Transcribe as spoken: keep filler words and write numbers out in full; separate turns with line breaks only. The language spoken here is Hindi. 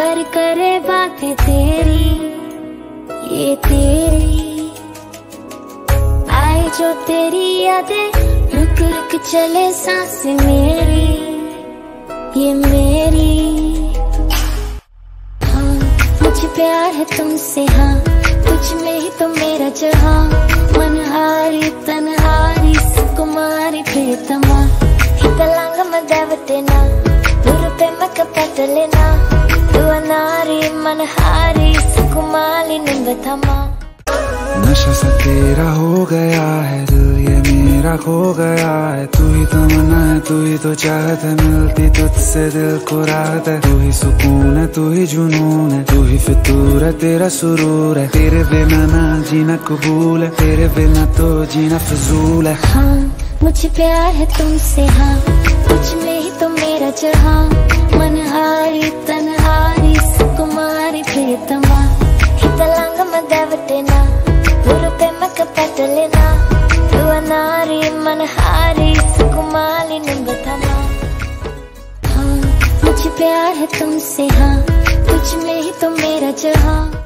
पर करे बातें तेरी, ये तेरी आए जो तेरी यादें, रुक रुक चले सांसें मेरी, ये मेरी। हाँ मुझे प्यार है तुमसे, हाँ तुझ में ही तो मेरा जहाँ, मनहारी तनहारी सुकुमारी प्रियतमा, हितलांग मदावतेना दुरुपे मकपटलेना, दुआनारी मनहारी सुकुमाली निंगथमा।
नशा सा तेरा हो गया है दिल ये मेरा खो गया है, तू ही तमन्ना है तू ही तो चाहत है, मिलती तुझसे दिल को राहत है, तू ही सुकून है तू ही जुनून है, तू ही फितूर है तेरा सुरूर है, तेरे बिना ना जीना कबूल है, तेरे बिना तो जीना फजूल है।
हाँ मुझे प्यार है तुमसे, हाँ तुझ में ही तो मेरा जहाँ, मनहारी तनहारी सुकुमारी प्रियतमा, हितलांग मदावतेना दुरुपे मकपटलेना, दुआनारी मनहारी सुकुमाली निंगथमा। हाँ मुझे प्यार है तुमसे, हाँ तुझ में ही तो मेरा जहाँ।